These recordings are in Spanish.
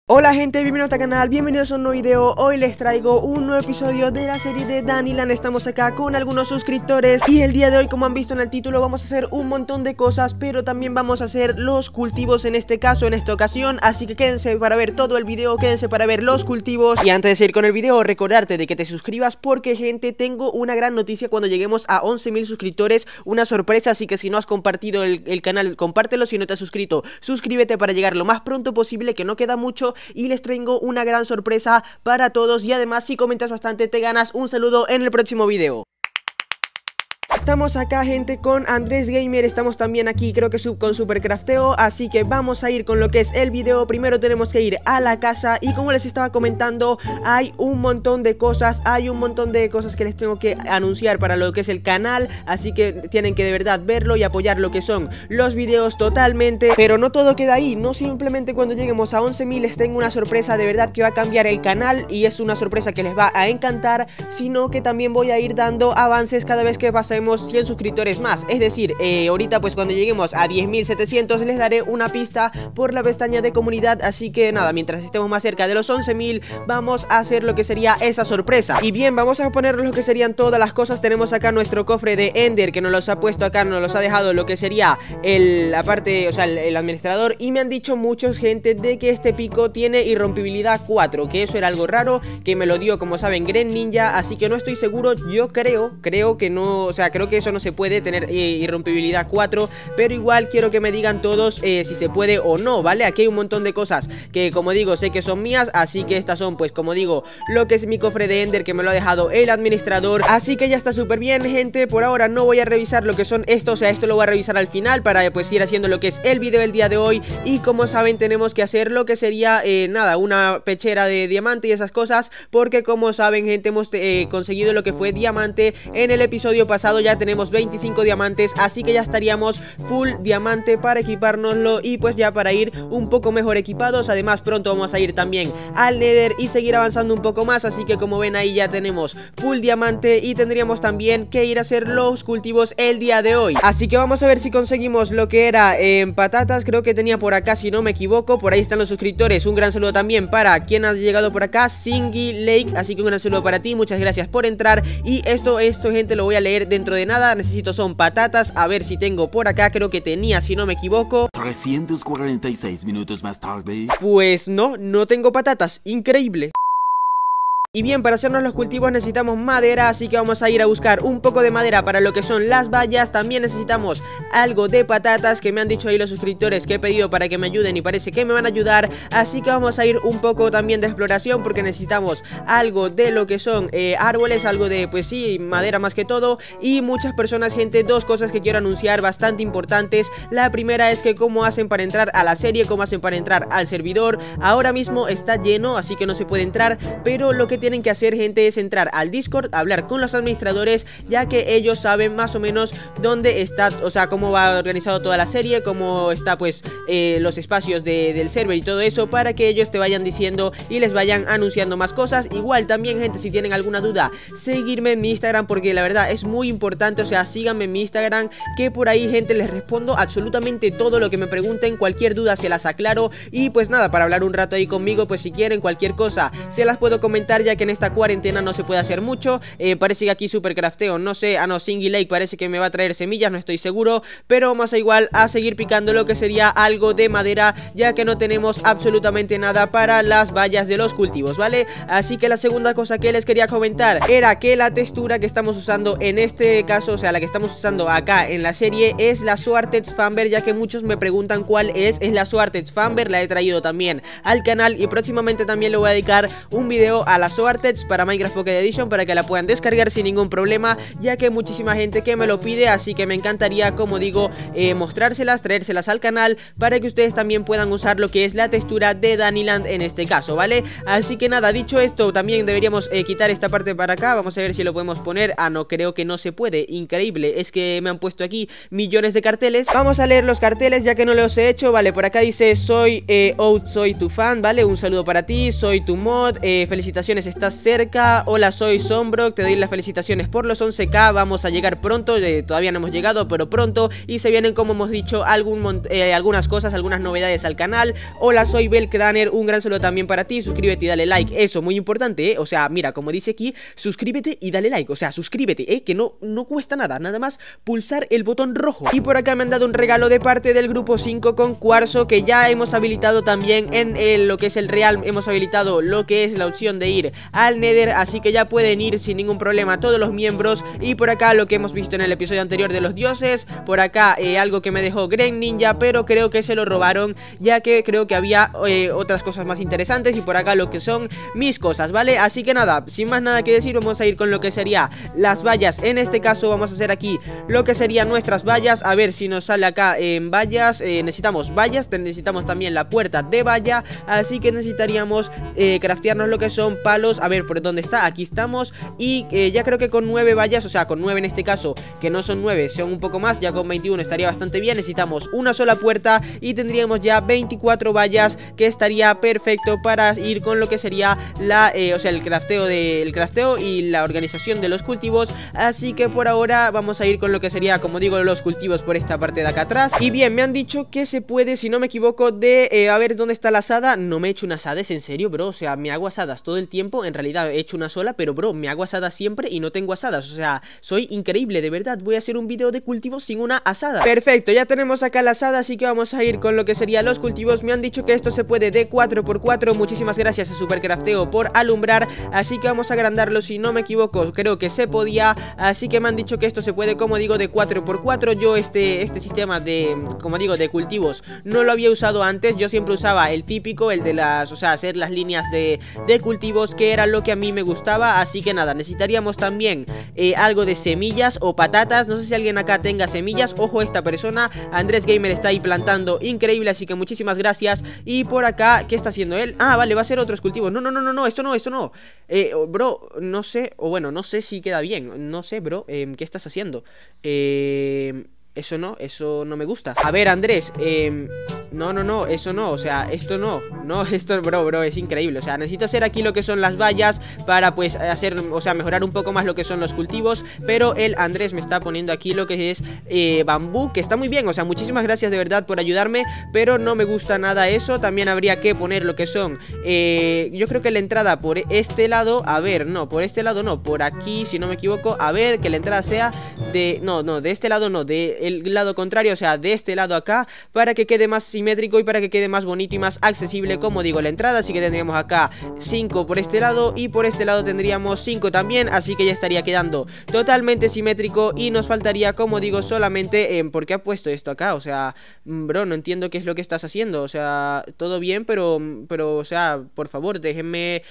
Hola gente, bienvenidos al canal, bienvenidos a un nuevo video. Hoy les traigo un nuevo episodio de la serie de Daniland. Estamos acá con algunos suscriptores y el día de hoy, como han visto en el título, vamos a hacer un montón de cosas, pero también vamos a hacer los cultivos en este caso, en esta ocasión. Así que quédense para ver todo el video, quédense para ver los cultivos. Y antes de seguir con el video, recordarte de que te suscribas porque gente, tengo una gran noticia cuando lleguemos a 11.000 suscriptores, una sorpresa. Así que si no has compartido el canal, compártelo. Si no te has suscrito, suscríbete para llegar lo más pronto posible, que no queda mucho. Y les traigo una gran sorpresa para todos. Y además, si comentas bastante, te ganas un saludo en el próximo video. Estamos acá gente con Andrés Gamer, estamos también aquí creo que con Supercrafteo, así que vamos a ir con lo que es el video. Primero tenemos que ir a la casa y como les estaba comentando, hay un montón de cosas, que les tengo que anunciar para lo que es el canal, así que tienen que de verdad verlo y apoyar lo que son los videos totalmente. Pero no todo queda ahí, no simplemente cuando lleguemos a 11.000 les tengo una sorpresa de verdad que va a cambiar el canal y es una sorpresa que les va a encantar, sino que también voy a ir dando avances cada vez que pasemos 100 suscriptores más. Es decir, ahorita pues cuando lleguemos a 10.700 les daré una pista por la pestaña de comunidad. Así que nada, mientras estemos más cerca de los 11.000 vamos a hacer lo que sería esa sorpresa. Y bien, vamos a poner lo que serían todas las cosas. Tenemos acá nuestro cofre de Ender que nos los ha puesto acá, nos los ha dejado lo que sería el administrador. Y me han dicho muchos gente de que este pico tiene irrompibilidad 4, que eso era algo raro, que me lo dio como saben Greninja. Así que no estoy seguro, yo creo que no, o sea, creo que eso no se puede tener irrompibilidad 4, pero igual quiero que me digan todos si se puede o no, ¿vale? Aquí hay un montón de cosas que como digo sé que son mías, así que estas son pues como digo lo que es mi cofre de Ender que me lo ha dejado el administrador, así que ya está súper bien gente. Por ahora no voy a revisar lo que son estos, o sea, esto lo voy a revisar al final para pues ir haciendo lo que es el video del día de hoy. Y como saben tenemos que hacer lo que sería nada, una pechera de diamante y esas cosas, porque como saben gente hemos conseguido lo que fue diamante en el episodio pasado. Ya tenemos 25 diamantes, así que ya estaríamos full diamante para equipárnoslo y pues ya para ir un poco mejor equipados. Además pronto vamos a ir también al Nether y seguir avanzando un poco más, así que como ven ahí ya tenemos full diamante y tendríamos también que ir a hacer los cultivos el día de hoy. Así que vamos a ver si conseguimos lo que era patatas, creo que tenía por acá si no me equivoco. Por ahí están los suscriptores, un gran saludo también para quien ha llegado por acá, Singy Lake, así que un gran saludo para ti, muchas gracias por entrar. Y esto gente lo voy a leer dentro de nada. Necesito son patatas, a ver si tengo por acá, creo que tenía si no me equivoco. 346 minutos más tarde. Pues no tengo patatas, increíble. Y bien, para hacernos los cultivos necesitamos madera, así que vamos a ir a buscar un poco de madera para lo que son las vallas. También necesitamos algo de patatas, que me han dicho ahí los suscriptores que he pedido para que me ayuden y parece que me van a ayudar. Así que vamos a ir un poco también de exploración porque necesitamos algo de lo que son árboles, algo de, pues sí, madera más que todo. Y muchas personas, gente, dos cosas que quiero anunciar bastante importantes. La primera es que cómo hacen para entrar a la serie, cómo hacen para entrar al servidor. Ahora mismo está lleno, así que no se puede entrar, pero lo que tienen que hacer gente es entrar al Discord, hablar con los administradores, ya que ellos saben más o menos dónde está, o sea, cómo va organizado toda la serie, cómo está pues los espacios del server y todo eso, para que ellos te vayan diciendo y les vayan anunciando más cosas. Igual también gente, si tienen alguna duda, seguirme en mi Instagram porque la verdad es muy importante, o sea, síganme en mi Instagram, que por ahí gente les respondo absolutamente todo lo que me pregunten, cualquier duda se las aclaro. Y pues nada, para hablar un rato ahí conmigo, pues si quieren cualquier cosa se las puedo comentar, ya que en esta cuarentena no se puede hacer mucho. Parece que aquí Supercrafteo, no sé, Singy Lake parece que me va a traer semillas, no estoy seguro, pero vamos a igual a seguir picando lo que sería algo de madera, ya que no tenemos absolutamente nada para las vallas de los cultivos, ¿vale? Así que la segunda cosa que les quería comentar era que la textura que estamos usando en este caso, o sea, la que estamos usando acá en la serie, es la Swartex Famber, ya que muchos me preguntan cuál es la Swartex Famber. La he traído también al canal y próximamente también le voy a dedicar un video a la Swartex para Minecraft Pocket Edition, para que la puedan descargar sin ningún problema, ya que hay muchísima gente que me lo pide, así que me encantaría, como digo, mostrárselas, traérselas al canal, para que ustedes también puedan usar lo que es la textura de Daniland en este caso, ¿vale? Así que nada, dicho esto, también deberíamos quitar esta parte para acá, vamos a ver si lo podemos poner. No, creo que no se puede, increíble, es que me han puesto aquí millones de carteles. Vamos a leer los carteles ya que no los he hecho, ¿vale? Por acá dice, soy tu fan, ¿vale? Un saludo para ti, soy tu mod, felicitaciones estás cerca. Hola, soy Sombrock, te doy las felicitaciones por los 11k, vamos a llegar pronto, todavía no hemos llegado, pero pronto. Y se vienen, como hemos dicho, algunas cosas, algunas novedades al canal. Hola, soy Belkraner, un gran saludo también para ti, suscríbete y dale like, eso, muy importante, o sea, mira, como dice aquí, suscríbete y dale like, o sea, suscríbete, que no cuesta nada más pulsar el botón rojo. Y por acá me han dado un regalo de parte del grupo 5 con cuarzo, que ya hemos habilitado también en lo que es el Real, hemos habilitado lo que es la opción de ir al Nether, así que ya pueden ir sin ningún problema todos los miembros. Y por acá lo que hemos visto en el episodio anterior de los dioses, por acá algo que me dejó Greninja, pero creo que se lo robaron, ya que creo que había otras cosas más interesantes. Y por acá lo que son mis cosas, ¿vale? Así que nada, sin más nada que decir, vamos a ir con lo que sería las vallas. En este caso vamos a hacer aquí lo que serían nuestras vallas, a ver si nos sale acá en vallas. Necesitamos vallas, necesitamos también la puerta de valla, así que necesitaríamos craftearnos lo que son palos. A ver, ¿por dónde está? Aquí estamos. Y ya creo que con 9 vallas, o sea, con 9 en este caso, que no son 9, son un poco más, ya con 21 estaría bastante bien. Necesitamos una sola puerta y tendríamos ya 24 vallas, que estaría perfecto para ir con lo que sería o sea, el crafteo y la organización de los cultivos. Así que por ahora vamos a ir con lo que sería, como digo, los cultivos por esta parte de acá atrás. Y bien, me han dicho que se puede, si no me equivoco, a ver dónde está la asada. No me he hecho una asada, ¿es en serio, bro? O sea, me hago asadas todo el tiempo. En realidad he hecho una sola, pero bro, me hago asadas siempre y no tengo asadas. O sea, soy increíble, de verdad. Voy a hacer un video de cultivos sin una asada. Perfecto, ya tenemos acá la asada, así que vamos a ir con lo que sería los cultivos. Me han dicho que esto se puede de 4x4. Muchísimas gracias a Supercrafteo por alumbrar. Así que vamos a agrandarlo, si no me equivoco, creo que se podía. Así que me han dicho que esto se puede, como digo, de 4x4. Yo este sistema de, como digo, de cultivos no lo había usado antes. Yo siempre usaba el típico, el de las, o sea, hacer las líneas de cultivos, que era lo que a mí me gustaba. Así que nada, necesitaríamos también algo de semillas o patatas. No sé si alguien acá tenga semillas. Ojo, esta persona, Andrés Gamer, está ahí plantando increíble, así que muchísimas gracias. Y por acá, ¿qué está haciendo él? Ah, vale, va a hacer otros cultivos. No, esto no. Bro, no sé, o bueno, no sé si queda bien. No sé, bro, ¿qué estás haciendo? Eso no me gusta. A ver, Andrés, no, eso no, o sea, esto no, esto, bro, es increíble. O sea, necesito hacer aquí lo que son las vallas para, pues, hacer, o sea, mejorar un poco más lo que son los cultivos. Pero el Andrés me está poniendo aquí lo que es bambú, que está muy bien. O sea, muchísimas gracias de verdad por ayudarme, pero no me gusta nada eso. También habría que poner lo que son, yo creo que la entrada por este lado, a ver, no, por este lado no, por aquí, si no me equivoco. A ver, que la entrada sea de este lado no, el lado contrario, o sea, de este lado acá, para que quede más simétrico y para que quede más bonito y más accesible, como digo, la entrada. Así que tendríamos acá 5 por este lado y por este lado tendríamos 5 también, así que ya estaría quedando totalmente simétrico. Y nos faltaría, como digo, solamente ¿por qué ha puesto esto acá? O sea, bro, no entiendo qué es lo que estás haciendo. O sea, todo bien, pero o sea, por favor, déjenme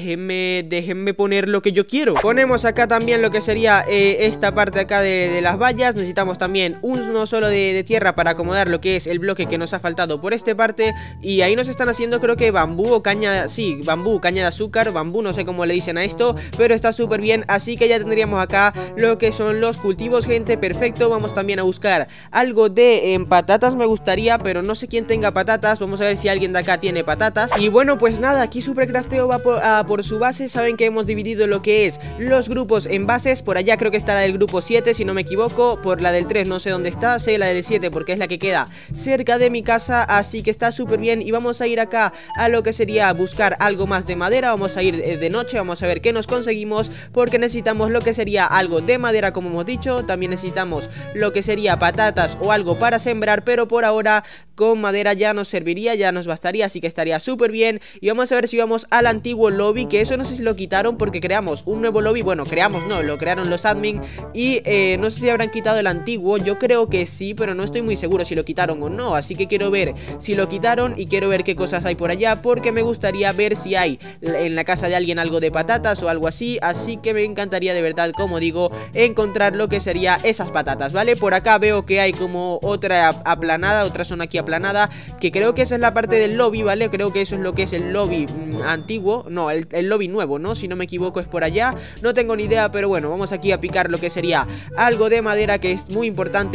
poner lo que yo quiero. Ponemos acá también lo que sería esta parte acá de las vallas. Necesitamos también uno solo de tierra para acomodar lo que es el bloque que nos ha faltado por esta parte. Y ahí nos están haciendo, creo que bambú o caña, sí, bambú, caña de azúcar, bambú, no sé cómo le dicen a esto, pero está súper bien. Así que ya tendríamos acá lo que son los cultivos, gente, perfecto. Vamos también a buscar algo de patatas, me gustaría, pero no sé quién tenga patatas. Vamos a ver si alguien de acá tiene patatas. Y bueno, pues nada, aquí Supercrafteo va por su base. Saben que hemos dividido lo que es los grupos en bases. Por allá creo que está la del grupo 7, si no me equivoco. Por la del 3 no sé dónde está, sé la del 7 porque es la que queda cerca de mi casa, así que está súper bien. Y vamos a ir acá a lo que sería buscar algo más de madera. Vamos a ir de noche, vamos a ver qué nos conseguimos, porque necesitamos lo que sería algo de madera, como hemos dicho. También necesitamos lo que sería patatas o algo para sembrar, pero por ahora con madera ya nos serviría, ya nos bastaría, así que estaría súper bien. Y vamos a ver si vamos al antiguo lobby, que eso no sé si lo quitaron porque creamos un nuevo lobby. Bueno, creamos no, lo crearon los admin. Y no sé si habrán quitado el antiguo, yo creo que sí, pero no estoy muy seguro si lo quitaron o no. Así que quiero ver si lo quitaron y quiero ver qué cosas hay por allá, porque me gustaría ver si hay en la casa de alguien algo de patatas o algo así. Así que me encantaría de verdad, como digo, encontrar lo que sería esas patatas, ¿vale? Por acá veo que hay como otra aplanada, otra zona aquí aplanada, que creo que esa es la parte del lobby, ¿vale? Creo que eso es lo que es el lobby antiguo, no, el lobby nuevo, ¿no? Si no me equivoco es por allá, no tengo ni idea, pero bueno, vamos aquí a picar lo que sería algo de madera, que es muy importante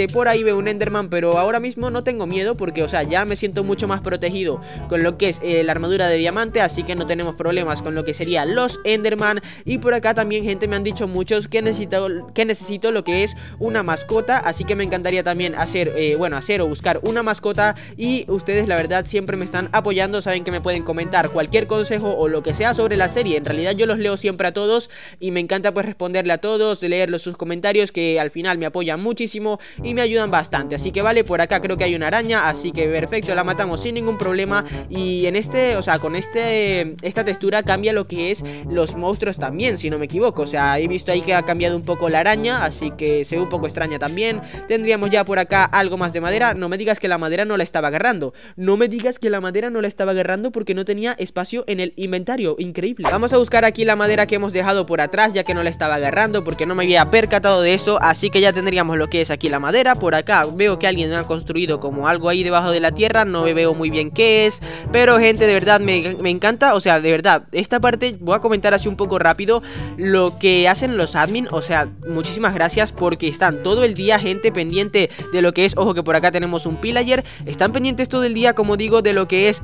gente, por ahí veo un Enderman, pero ahora mismo no tengo miedo porque, o sea, ya me siento mucho más protegido con lo que es la armadura de diamante, así que no tenemos problemas con lo que serían los Enderman. Y por acá también, gente, me han dicho muchos que necesito lo que es una mascota, así que me encantaría también hacer o buscar una mascota. Y ustedes, la verdad, siempre me están apoyando, saben que me pueden comentar cualquier consejo o lo que sea sobre la serie. En realidad yo los leo siempre a todos y me encanta pues responderle a todos, leerlos sus comentarios, que al final me apoyan muchísimo y me ayudan bastante. Así que vale, por acá creo que hay una araña, así que perfecto, la matamos sin ningún problema. Y en con esta textura cambia lo que es los monstruos también, si no me equivoco. O sea, he visto ahí que ha cambiado un poco la araña, así que se ve un poco extraña también. Tendríamos ya por acá algo más de madera. No me digas que la madera no la estaba agarrando. No me digas que la madera no la estaba agarrando porque no tenía espacio en el inventario. Increíble. Vamos a buscar aquí la madera que hemos dejado por atrás, ya que no la estaba agarrando porque no me había percatado de eso. Así que ya tendríamos lo que es aquí la madera. Por acá veo que alguien ha construido como algo ahí debajo de la tierra. No me veo muy bien qué es, pero gente, de verdad me encanta. O sea, de verdad, esta parte voy a comentar así un poco rápido lo que hacen los admin. O sea, muchísimas gracias porque están todo el día, gente, pendiente de lo que es, ojo que por acá tenemos un pillager. Están pendientes todo el día, como digo, de lo que es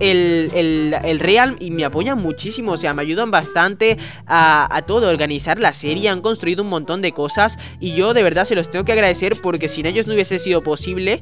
el realm y me apoyan muchísimo. O sea, me ayudan bastante a todo, organizar la serie. Han construido un montón de cosas y yo de verdad se los tengo que agradecer porque sin ellos no hubiese sido posible.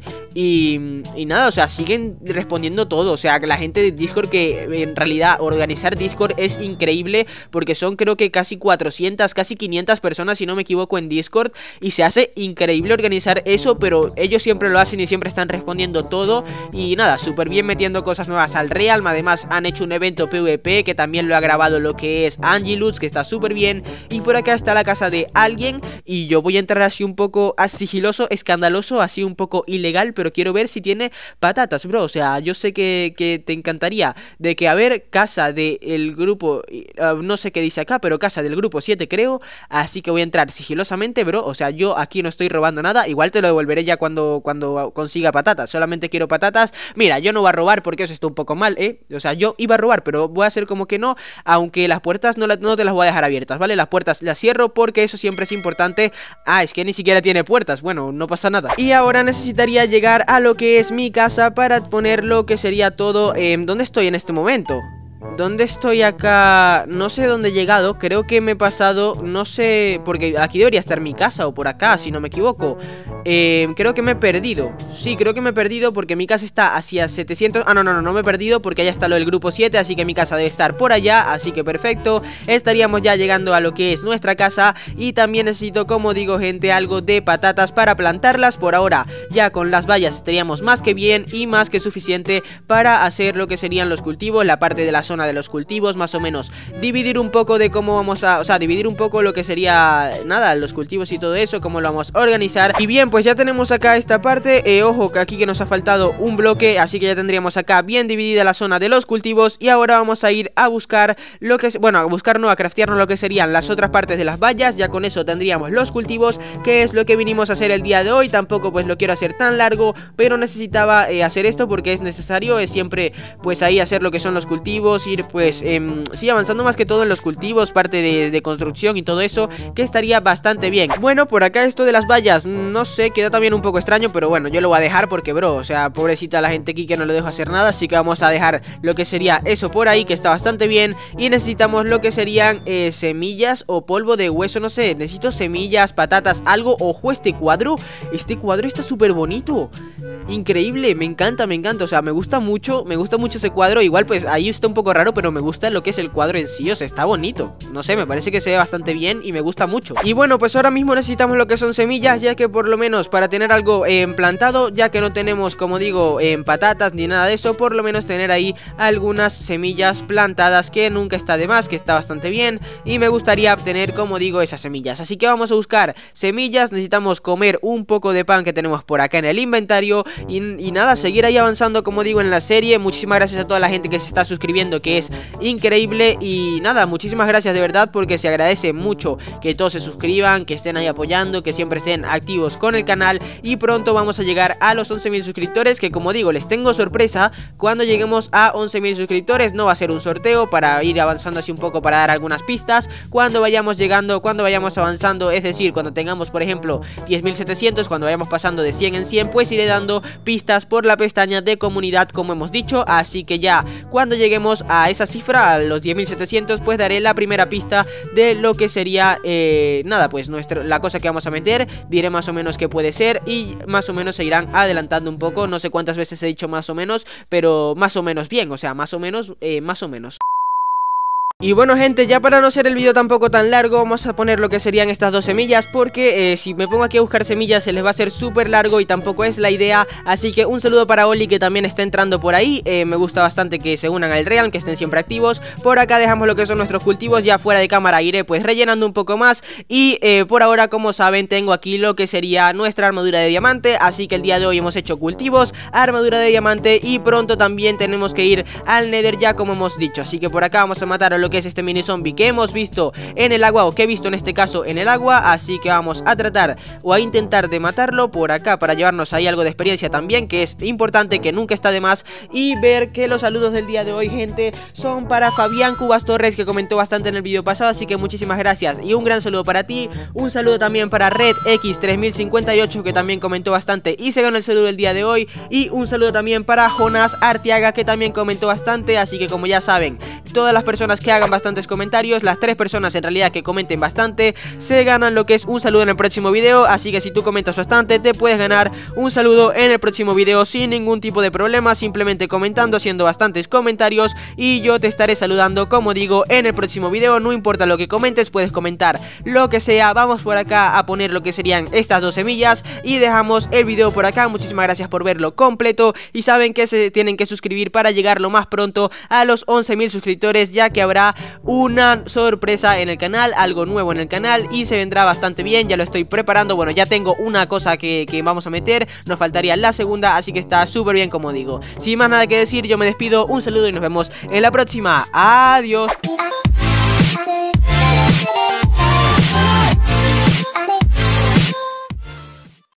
Y nada, o sea, siguen respondiendo todo. O sea, que la gente de Discord, que en realidad organizar Discord es increíble porque son creo que casi 400, casi 500 personas si no me equivoco en Discord, y se hace increíble organizar eso, pero ellos siempre lo hacen y siempre están respondiendo todo. Y nada, súper bien metiendo cosas nuevas al Realm. Además han hecho un evento PvP que también lo ha grabado lo que es Angelus, que está súper bien. Y por acá está la casa de alguien y yo voy a entrar así un poco sigiloso, escandaloso, así un poco ilegal, pero quiero ver si tiene patatas, bro. O sea, yo sé que te encantaría de que, a ver, casa del grupo, no sé qué dice acá, pero casa del grupo 7 creo. Así que voy a entrar sigilosamente, bro. O sea, yo aquí no estoy robando nada. Igual te lo devolveré ya cuando consiga patatas. Solamente quiero patatas. Mira, yo no voy a robar porque eso está un poco mal, O sea, yo iba a robar, pero voy a hacer como que no. Aunque las puertas no te las voy a dejar abiertas, ¿vale? Las puertas las cierro porque eso siempre es importante. Ah, es que ni siquiera tiene puertas. Bueno, no pasa nada. Y ahora necesitaría llegar a lo que es mi casa para poner lo que sería todo. ¿Dónde estoy en este momento? ¿Dónde estoy acá? No sé dónde he llegado. Creo que me he pasado, no sé, porque aquí debería estar mi casa o por acá, si no me equivoco. Creo que me he perdido. Sí, creo que me he perdido porque mi casa está hacia 700. Ah, no me he perdido porque allá está lo del grupo 7, así que mi casa debe estar por allá. Así que perfecto, estaríamos ya llegando a lo que es nuestra casa. Y también necesito, como digo, gente, algo de patatas para plantarlas. Por ahora, ya con las vallas estaríamos más que bien y más que suficiente para hacer lo que serían los cultivos, la parte de la zona de los cultivos, más o menos dividir un poco de cómo vamos a, o sea, dividir un poco lo que sería, nada, los cultivos y todo eso, cómo lo vamos a organizar. Y bien, pues ya tenemos acá esta parte, ojo que aquí que nos ha faltado un bloque, así que ya tendríamos acá bien dividida la zona de los cultivos. Y ahora vamos a ir a buscar lo que es, bueno, a buscar no, a craftearnos lo que serían las otras partes de las vallas. Ya con eso tendríamos los cultivos, que es lo que vinimos a hacer el día de hoy. Tampoco pues lo quiero hacer tan largo, pero necesitaba hacer esto porque es necesario, es siempre pues ahí hacer lo que son los cultivos, ir pues sí, avanzando más que todo en los cultivos, parte de construcción y todo eso, que estaría bastante bien. Bueno, por acá esto de las vallas, no sé, queda también un poco extraño, pero bueno, yo lo voy a dejar porque, bro, o sea, pobrecita la gente aquí que no le dejo hacer nada. Así que vamos a dejar lo que sería eso por ahí, que está bastante bien. Y necesitamos lo que serían semillas o polvo de hueso, no sé, necesito semillas, patatas, algo. Ojo, este cuadro está súper bonito. Increíble, me encanta, o sea, me gusta mucho ese cuadro. Igual pues ahí está un poco raro, pero me gusta lo que es el cuadro en sí, o sea, está bonito. No sé, me parece que se ve bastante bien y me gusta mucho. Y bueno, pues ahora mismo necesitamos lo que son semillas, ya que por lo menos para tener algo plantado, ya que no tenemos, como digo, patatas ni nada de eso, por lo menos tener ahí algunas semillas plantadas, que nunca está de más, que está bastante bien. Y me gustaría obtener, como digo, esas semillas. Así que vamos a buscar semillas, necesitamos comer un poco de pan que tenemos por acá en el inventario. y nada, seguir ahí avanzando como digo en la serie. Muchísimas gracias a toda la gente que se está suscribiendo, que es increíble. Y nada, muchísimas gracias de verdad, porque se agradece mucho que todos se suscriban, que estén ahí apoyando, que siempre estén activos con el canal. Y pronto vamos a llegar a los 11.000 suscriptores, que como digo, les tengo sorpresa. Cuando lleguemos a 11.000 suscriptores no va a ser un sorteo, para ir avanzando así un poco, para dar algunas pistas. Cuando vayamos llegando, cuando vayamos avanzando, es decir, cuando tengamos por ejemplo 10.700, cuando vayamos pasando de 100 en 100, pues iré dando pistas por la pestaña de comunidad, como hemos dicho. Así que ya cuando lleguemos a esa cifra, a los 10.700, pues daré la primera pista de lo que sería nada, pues la cosa que vamos a meter. Diré más o menos qué puede ser y más o menos se irán adelantando un poco. No sé cuántas veces he dicho más o menos, pero más o menos bien, o sea, más o menos. Y bueno gente, ya para no hacer el vídeo tampoco tan largo, vamos a poner lo que serían estas dos semillas, porque si me pongo aquí a buscar semillas se les va a hacer súper largo y tampoco es la idea. Así que un saludo para Oli, que también está entrando por ahí. Me gusta bastante que se unan al Realm, que estén siempre activos. Por acá dejamos lo que son nuestros cultivos, ya fuera de cámara iré pues rellenando un poco más. Y por ahora, como saben, tengo aquí lo que sería nuestra armadura de diamante. Así que el día de hoy hemos hecho cultivos, armadura de diamante, y pronto también tenemos que ir al Nether ya, como hemos dicho. Así que por acá vamos a matar a lo que es este mini zombie que hemos visto en el agua, o que he visto en este caso en el agua. Así que vamos a tratar o a intentar de matarlo por acá, para llevarnos ahí algo de experiencia también, que es importante, que nunca está de más. Y ver que los saludos del día de hoy, gente, son para Fabián Cubas Torres, que comentó bastante en el vídeo pasado, así que muchísimas gracias y un gran saludo para ti. Un saludo también para Red X 3058, que también comentó bastante y se ganó el saludo del día de hoy. Y un saludo también para Jonas Artiaga, que también comentó bastante. Así que como ya saben, todas las personas que hagan bastantes comentarios, las 3 personas en realidad que comenten bastante, se ganan lo que es un saludo en el próximo video. Así que si tú comentas bastante, te puedes ganar un saludo en el próximo video sin ningún tipo de problema, simplemente comentando, haciendo bastantes comentarios, y yo te estaré saludando, como digo, en el próximo video. No importa lo que comentes, puedes comentar lo que sea. Vamos por acá a poner lo que serían estas dos semillas y dejamos el video por acá. Muchísimas gracias por verlo completo, y saben que se tienen que suscribir para llegar lo más pronto a los 11.000 suscriptores, ya que habrá una sorpresa en el canal, algo nuevo en el canal, y se vendrá bastante bien. Ya lo estoy preparando, bueno, ya tengo una cosa que vamos a meter, nos faltaría la segunda, así que está súper bien, como digo. Sin más nada que decir, yo me despido, un saludo y nos vemos en la próxima. Adiós.